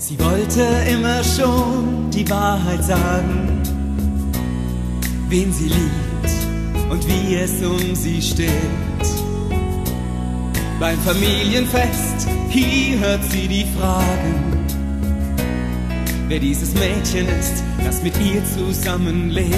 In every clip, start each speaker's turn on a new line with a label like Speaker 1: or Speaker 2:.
Speaker 1: Sie wollte immer schon die Wahrheit sagen, wen sie liebt und wie es um sie steht. Beim Familienfest, hier hört sie die Fragen, wer dieses Mädchen ist, das mit ihr zusammenlebt.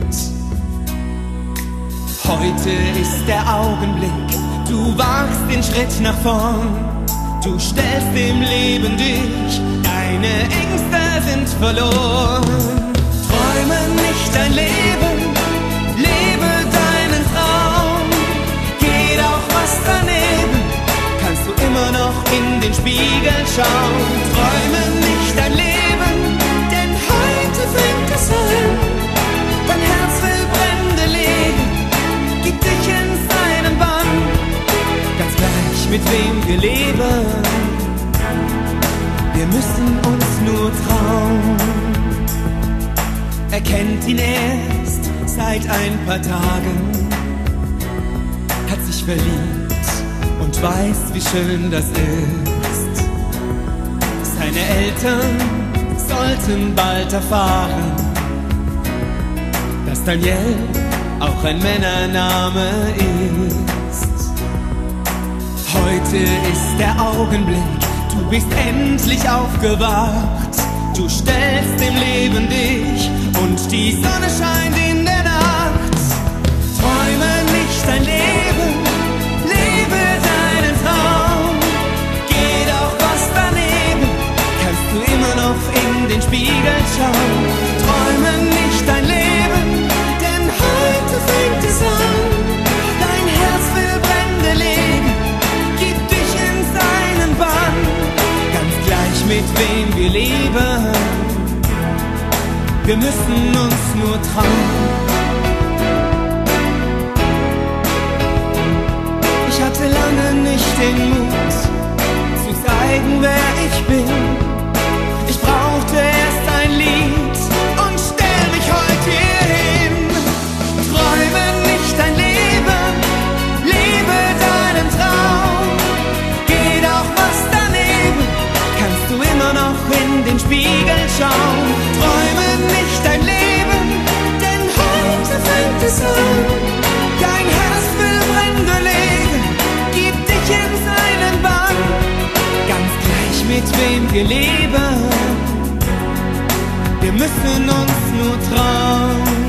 Speaker 1: Heute ist der Augenblick, du wagst den Schritt nach vorn, du stellst dem Leben dich, deine Ängste sind verloren. Träume nicht dein Leben, lebe deinen Traum, geht auch was daneben, kannst du immer noch in den Spiegel schauen. Träume nicht dein Leben, denn heute fängt es an, dein Herz will Brände legen, gib dich in seinen Bann, ganz gleich mit wem wir leben, wir müssen uns nur trauen. Er kennt ihn erst seit ein paar Tagen, hat sich verliebt und weiß, wie schön das ist. Seine Eltern sollten bald erfahren, dass Daniel auch ein Männername ist. Heute ist der Augenblick, du bist endlich aufgewacht, du stellst dem Leben dich und die Sonne scheint in der Nacht. Träume nicht dein Leben, lebe deinen Traum, geht auch was daneben, kannst du immer noch in den Spiegel schauen. Träume nicht dein Leben, denn heute fängt es an, dein Herz will Brände legen, gib dich in seinen Bann, ganz gleich mit wem wir leben, wir müssen uns nur trauen. Ich hatte lange nicht den Mut zu zeigen, wer ich bin. Ich brauchte erst ein Lied und stell mich heute hier hin. Träume nicht dein Leben, lebe deinen Traum, geht auch was daneben, kannst du immer noch in den Spiegel schauen. Träume nicht dein Leben, denn heute fängt es an, dein Herz will Brände legen, gib dich in seinen Bann, ganz gleich mit wem wir leben, wir müssen uns nur trauen.